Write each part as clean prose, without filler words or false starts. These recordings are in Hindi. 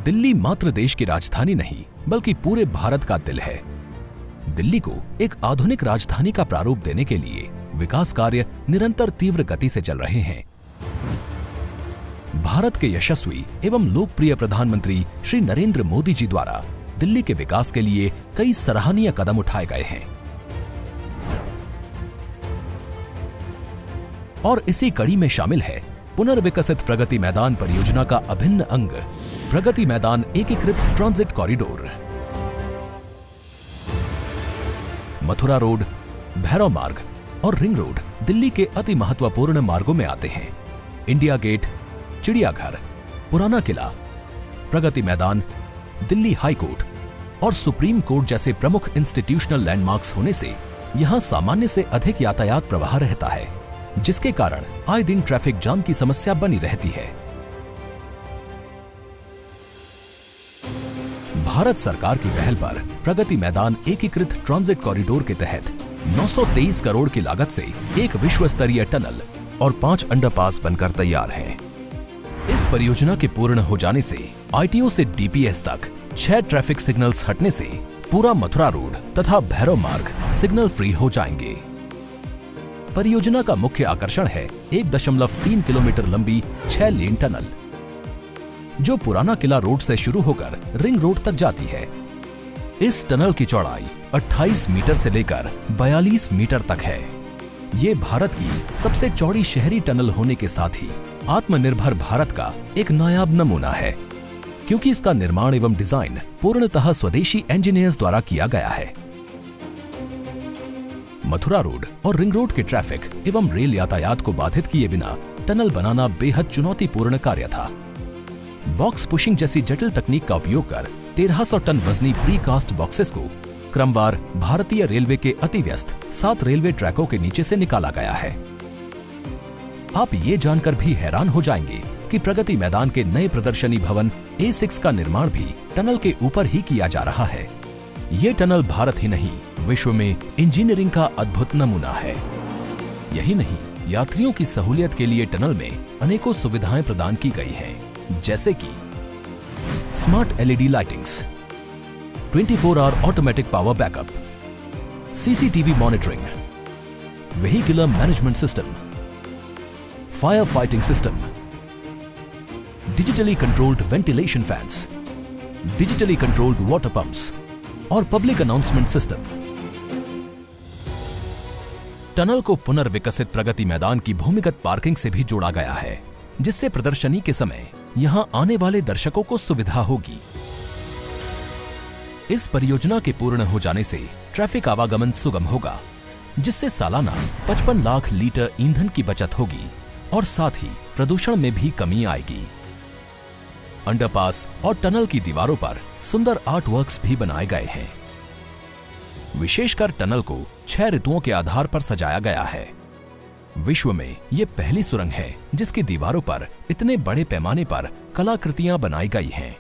दिल्ली मात्र देश की राजधानी नहीं बल्कि पूरे भारत का दिल है। दिल्ली को एक आधुनिक राजधानी का प्रारूप देने के लिए विकास कार्य निरंतर तीव्र गति से चल रहे हैं। भारत के यशस्वी एवं लोकप्रिय प्रधानमंत्री श्री नरेंद्र मोदी जी द्वारा दिल्ली के विकास के लिए कई सराहनीय कदम उठाए गए हैं और इसी कड़ी में शामिल है पुनर्विकसित प्रगति मैदान परियोजना का अभिन्न अंग प्रगति मैदान एकीकृत transit corridor. Mathura road, Bhairav Marg और रिंग रोड दिल्ली के अति महत्वपूर्ण मार्गों में आते हैं। इंडिया गेट, चिड़ियाघर, पुराना किला, प्रगति मैदान, दिल्ली हाई कोर्ट और सुप्रीम कोर्ट जैसे प्रमुख इंस्टीट्यूशनल लैंडमार्क्स होने से यहां सामान्य से अधिक यातायात प्रवाह रहता है, जिसके कारण आए दिन ट्रैफिक जाम की समस्या बनी रहती है। भारत सरकार की पहल पर प्रगति मैदान एकीकृत ट्रांजिट कॉरिडोर के तहत 923 करोड़ की लागत से एक विश्व स्तरीय टनल और 5 अंडरपास बनकर तैयार हैं। इस परियोजना के पूर्ण हो जाने से आईटीओ से डीपीएस तक 6 ट्रैफिक सिग्नल्स हटने से पूरा मथुरा रोड तथा भैरव मार्ग सिग्नल फ्री हो जाएंगे। परियोजना का मुख्य आकर्षण है 1.3 किलोमीटर लंबी 6 लेन टनल, जो पुराना किला रोड से शुरू होकर रिंग रोड तक जाती है। इस टनल की चौड़ाई 28 मीटर से लेकर 42 मीटर तक है। ये भारत की सबसे चौड़ी शहरी टनल होने के साथ ही आत्मनिर्भर भारत का एक नायाब नमूना है, क्योंकि इसका निर्माण एवं डिजाइन पूर्णतः स्वदेशी इंजीनियर्स द्वारा किया गया है। मथुरा रोड और रिंग रोड के ट्रैफिक एवं रेल यातायात को बाधित किए बिना टनल बनाना बेहद चुनौतीपूर्ण कार्य था। बॉक्स पुशिंग जैसी जटिल तकनीक का उपयोग कर 1300 टन वजनी प्री कास्ट बॉक्सेस को क्रमवार भारतीय रेलवे के अति व्यस्त 7 रेलवे ट्रैकों के नीचे से निकाला गया है। आप ये जानकर भी हैरान हो जाएंगे कि प्रगति मैदान के नए प्रदर्शनी भवन A6 का निर्माण भी टनल के ऊपर ही किया जा रहा है। ये टनल भारत ही नहीं, विश्व में इंजीनियरिंग का अद्भुत नमूना है। यही नहीं, यात्रियों की सहूलियत के लिए टनल में अनेकों सुविधाएं प्रदान की गई हैं, जैसे कि smart LED lightings, 24 hour automatic power backup, CCTV monitoring, vehicular management system, fire fighting system, digitally controlled ventilation fans, digitally controlled water pumps और पब्लिक अनाउंसमेंट सिस्टम। टनल को पुनर्विकसित प्रगति मैदान की भूमिगत पार्किंग से भी जोड़ा गया है, जिससे प्रदर्शनी के समय यहां आने वाले दर्शकों को सुविधा होगी। इस परियोजना के पूर्ण हो जाने से ट्रैफिक आवागमन सुगम होगा, जिससे सालाना 55 लाख लीटर ईंधन की बचत होगी और साथ ही प्रदूषण में भी कमी आएगी। अंडरपास और टनल की दीवारों पर सुंदर आर्टवर्क्स भी बनाए गए हैं। विशेषकर टनल को 6 ऋतुओं के आधार पर सजाया गया है। विश्व में ये पहली सुरंग है जिसकी दीवारों पर इतने बड़े पैमाने पर कलाकृतियां बनाई गई हैं।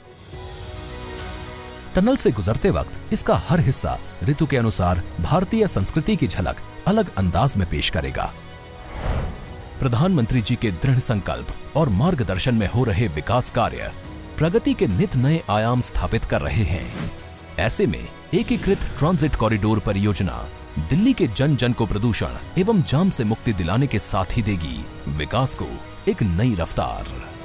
टनल से गुजरते वक्त इसका हर हिस्सा ऋतु के अनुसार भारतीय संस्कृति की झलक अलग अंदाज में पेश करेगा। प्रधानमंत्री जी के दृढ़ संकल्प और मार्गदर्शन में हो रहे विकास कार्य प्रगति के नित नए आयाम स्थापित कर रहे हैं। ऐसे में एकीकृत ट्रांजिट कॉरिडोर परियोजना दिल्ली के जन जन को प्रदूषण एवं जाम से मुक्ति दिलाने के साथ ही देगी विकास को एक नई रफ्तार।